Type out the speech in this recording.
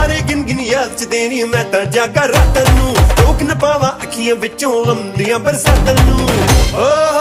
ਸਾਰੇ ਗਿਣ ਗਿਣ ਯਾਦ ਚ ਦੇਣੀ ਮੈਂ ਤਾਂ ਜਾਗਾ ਰਾਤਾਂ ਨੂੰ, ਰੋਕ ਨਾ ਪਾਵਾਂ ਅੱਖੀਆਂ ਵਿੱਚੋਂ ਆਉਂਦੀਆਂ ਬਰਸਾਤਾਂ ਨੂੰ।